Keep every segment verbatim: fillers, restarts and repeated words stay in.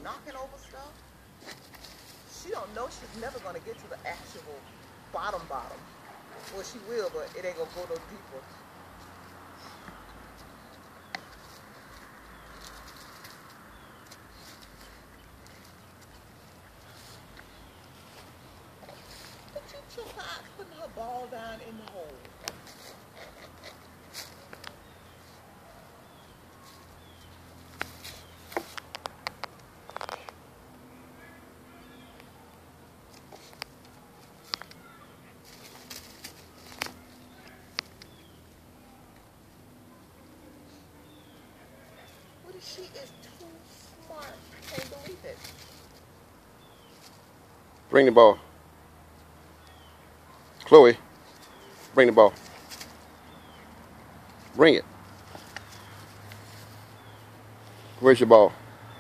knocking over stuff. She don't know she's never gonna get to the actual bottom bottom. Well, she will, but it ain't gonna go no deeper. But you took her out putting her ball down in the hole. She is too smart. I can't believe it. Bring the ball. Chloe, bring the ball. Bring it. Where's your ball?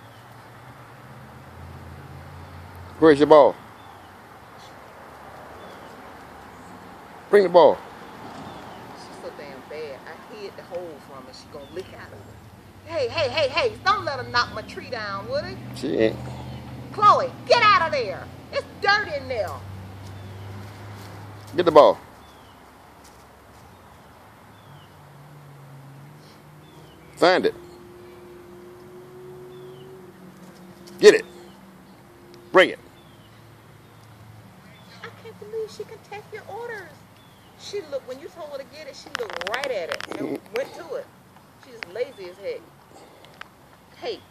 Where's your ball? Bring the ball. She's so damn bad. I hid the hole from her. She gonna lick out of it. Hey, hey, hey, hey, don't let her knock my tree down, would it? She ain't. Chloe, get out of there. It's dirt in there. Get the ball. Find it. Get it. Bring it. I can't believe she can take your orders. She looked, when you told her to get it, she looked right at it and went to it. She's lazy as heck. Hey,